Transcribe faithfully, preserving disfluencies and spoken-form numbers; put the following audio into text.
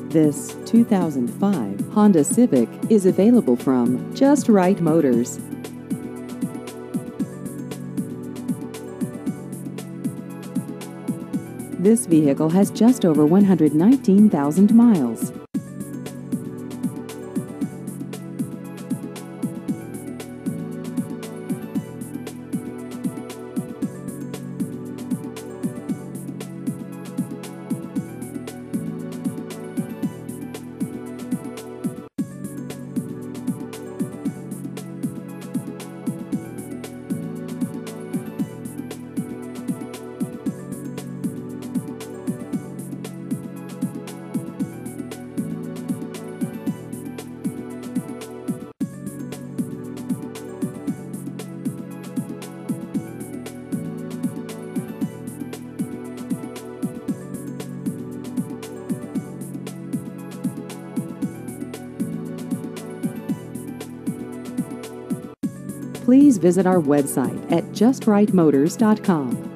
This two thousand five Honda Civic is available from Just Right Motors. This vehicle has just over one hundred nineteen thousand miles. Please visit our website at just right motors dot com.